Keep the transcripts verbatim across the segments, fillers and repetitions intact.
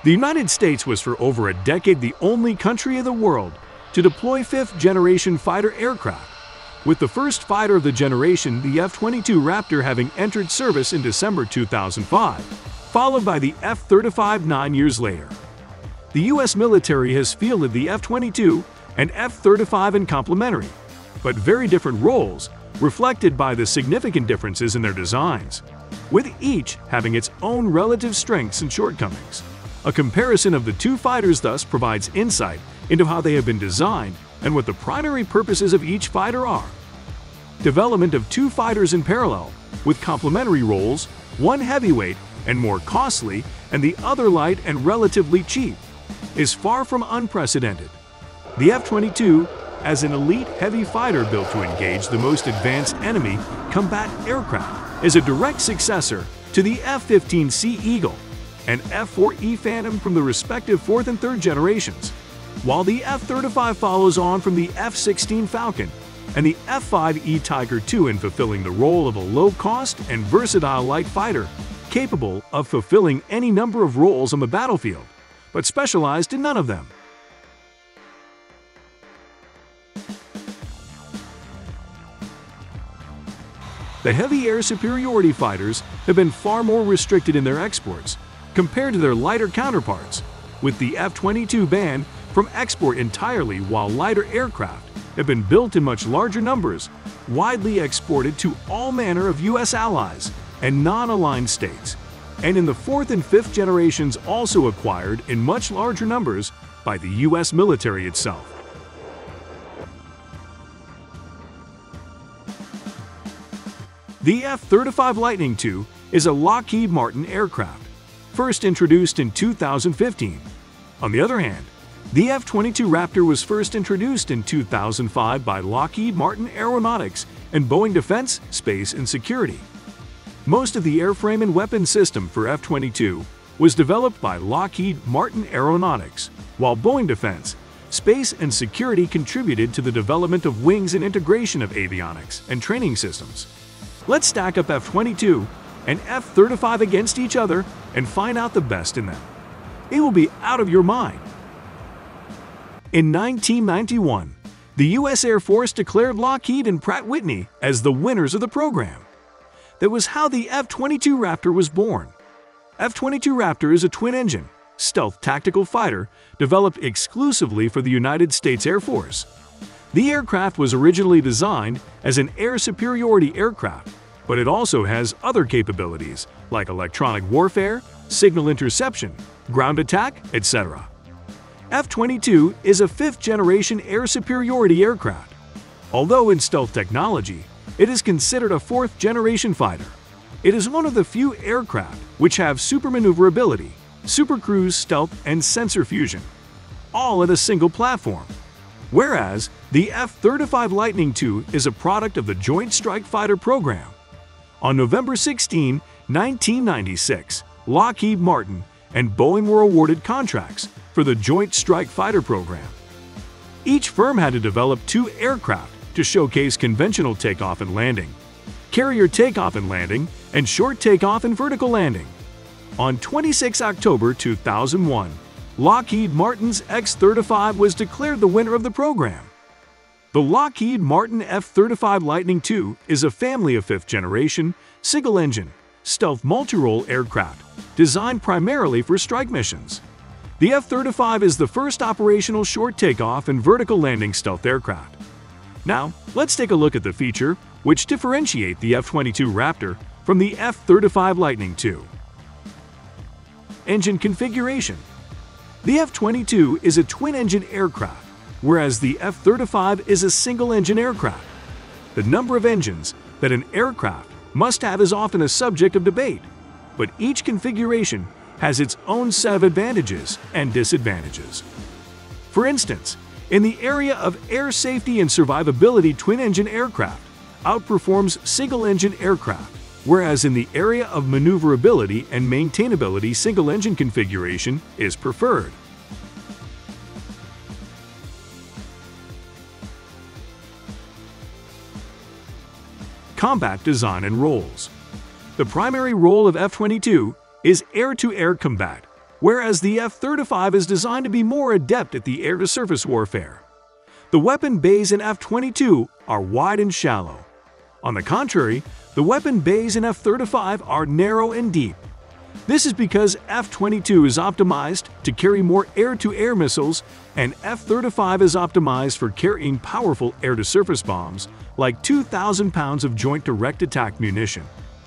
The United States was for over a decade the only country in the world to deploy fifth-generation fighter aircraft, with the first fighter of the generation, the F twenty-two Raptor, having entered service in December two thousand five, followed by the F thirty-five nine years later. The U S military has fielded the F twenty-two and F thirty-five in complementary, but very different roles, reflected by the significant differences in their designs, with each having its own relative strengths and shortcomings. A comparison of the two fighters thus provides insight into how they have been designed and what the primary purposes of each fighter are. Development of two fighters in parallel, with complementary roles, one heavyweight and more costly and the other light and relatively cheap, is far from unprecedented. The F twenty-two, as an elite heavy fighter built to engage the most advanced enemy combat aircraft, is a direct successor to the F fifteen C Eagle and F four E Phantom from the respective fourth and third generations, while the F thirty-five follows on from the F sixteen Falcon and the F five E Tiger two in fulfilling the role of a low-cost and versatile light fighter capable of fulfilling any number of roles on the battlefield, but specialized in none of them. The heavy air superiority fighters have been far more restricted in their exports compared to their lighter counterparts, with the F twenty-two banned from export entirely, while lighter aircraft have been built in much larger numbers, widely exported to all manner of U S allies and non-aligned states, and in the fourth and fifth generations also acquired in much larger numbers by the U S military itself. The F thirty-five Lightning two is a Lockheed Martin aircraft, first introduced in two thousand fifteen. On the other hand, the F twenty-two Raptor was first introduced in two thousand five by Lockheed Martin Aeronautics and Boeing Defense, Space and Security. Most of the airframe and weapons system for F twenty-two was developed by Lockheed Martin Aeronautics, while Boeing Defense, Space and Security contributed to the development of wings and integration of avionics and training systems. Let's stack up F twenty-two and F thirty-five against each other and find out the best in them. It will be out of your mind. In nineteen ninety-one, the U S Air Force declared Lockheed and Pratt Whitney as the winners of the program. That was how the F twenty-two Raptor was born. F twenty-two Raptor is a twin-engine, stealth tactical fighter developed exclusively for the United States Air Force. The aircraft was originally designed as an air superiority aircraft, but it also has other capabilities like electronic warfare, signal interception, ground attack, et cetera. F twenty-two is a fifth-generation air superiority aircraft. Although in stealth technology, it is considered a fourth-generation fighter. It is one of the few aircraft which have supermaneuverability, supercruise stealth, and sensor fusion, all at a single platform. Whereas the F thirty-five Lightning two is a product of the Joint Strike Fighter program. On November sixteenth, nineteen ninety-six, Lockheed Martin and Boeing were awarded contracts for the Joint Strike Fighter program. Each firm had to develop two aircraft to showcase conventional takeoff and landing, carrier takeoff and landing, and short takeoff and vertical landing. On the twenty-sixth of October two thousand one, Lockheed Martin's X thirty-five was declared the winner of the program. The Lockheed Martin F thirty-five Lightning two is a family of fifth-generation, single-engine, stealth multi-role aircraft designed primarily for strike missions. The F thirty-five is the first operational short takeoff and vertical landing stealth aircraft. Now, let's take a look at the feature which differentiate the F twenty-two Raptor from the F thirty-five Lightning two. Engine configuration. The F twenty-two is a twin-engine aircraft, whereas the F thirty-five is a single-engine aircraft. The number of engines that an aircraft must have is often a subject of debate, but each configuration has its own set of advantages and disadvantages. For instance, in the area of air safety and survivability, twin-engine aircraft outperforms single-engine aircraft, whereas in the area of maneuverability and maintainability, single-engine configuration is preferred. Combat design and roles. The primary role of F twenty-two is air-to-air combat, whereas the F thirty-five is designed to be more adept at the air-to-surface warfare. The weapon bays in F twenty-two are wide and shallow. On the contrary, the weapon bays in F thirty-five are narrow and deep. This is because F twenty-two is optimized to carry more air-to-air missiles, and F thirty-five is optimized for carrying powerful air-to-surface bombs like two thousand pounds of Joint Direct Attack munition.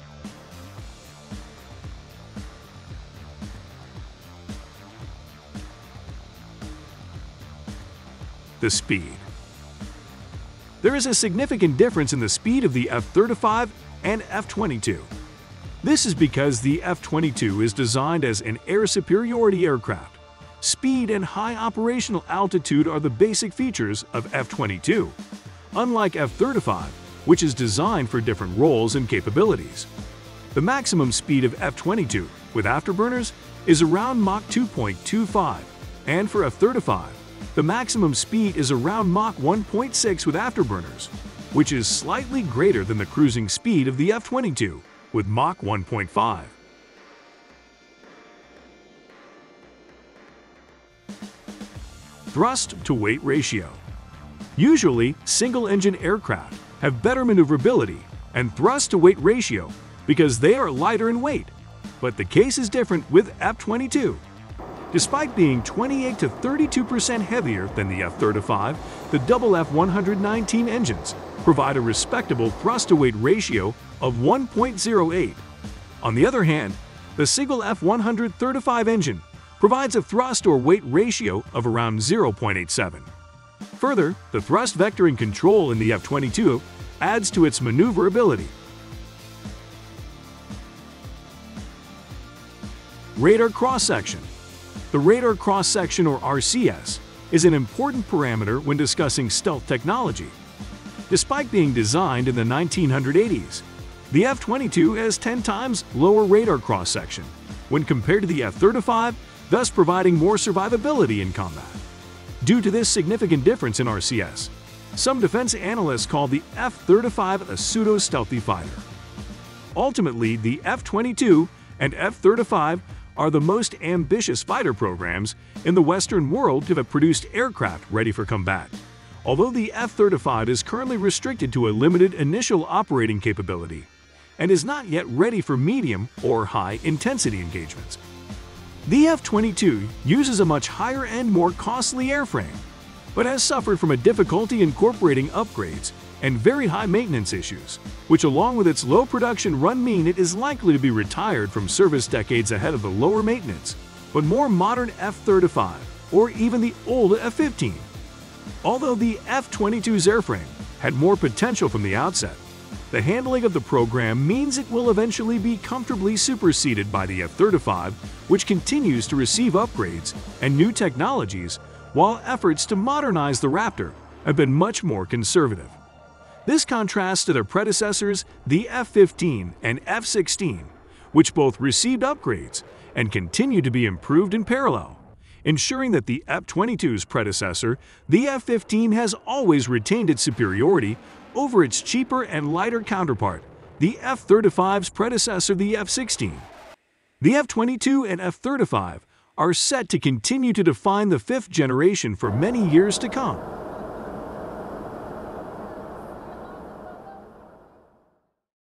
The speed. There is a significant difference in the speed of the F thirty-five and F twenty-two. This is because the F twenty-two is designed as an air superiority aircraft. Speed and high operational altitude are the basic features of F twenty-two, unlike F thirty-five, which is designed for different roles and capabilities. The maximum speed of F twenty-two with afterburners is around Mach two point two five, and for F thirty-five, the maximum speed is around Mach one point six with afterburners, which is slightly greater than the cruising speed of the F twenty-two with Mach one point five. Thrust-to-weight ratio. Usually, single-engine aircraft have better maneuverability and thrust-to-weight ratio because they are lighter in weight, but the case is different with F twenty-two. Despite being twenty-eight to thirty-two percent heavier than the F thirty-five, the double F one nineteen engines provide a respectable thrust-to-weight ratio of one point zero eight. On the other hand, the single F one thirty-five engine provides a thrust or weight ratio of around zero point eight seven. Further, the thrust vectoring control in the F twenty-two adds to its maneuverability. Radar cross-section. The radar cross-section, or R C S, is an important parameter when discussing stealth technology. Despite being designed in the nineteen eighties, the F twenty-two has ten times lower radar cross-section when compared to the F thirty-five, thus providing more survivability in combat. Due to this significant difference in R C S, some defense analysts call the F thirty-five a pseudo-stealthy fighter. Ultimately, the F twenty-two and F thirty-five are the most ambitious fighter programs in the Western world to have produced aircraft ready for combat. Although the F thirty-five is currently restricted to a limited initial operating capability and is not yet ready for medium or high-intensity engagements. The F twenty-two uses a much higher and more costly airframe, but has suffered from a difficulty incorporating upgrades and very high maintenance issues, which along with its low production run mean it is likely to be retired from service decades ahead of the lower maintenance, but more modern F thirty-five or even the old F fifteen. Although the F twenty-two's airframe had more potential from the outset, the handling of the program means it will eventually be comfortably superseded by the F thirty-five, which continues to receive upgrades and new technologies, while efforts to modernize the Raptor have been much more conservative. This contrasts to their predecessors, the F fifteen and F sixteen, which both received upgrades and continue to be improved in parallel, ensuring that the F twenty-two's predecessor, the F fifteen, has always retained its superiority over its cheaper and lighter counterpart, the F thirty-five's predecessor, the F sixteen. The F twenty-two and F thirty-five are set to continue to define the fifth generation for many years to come.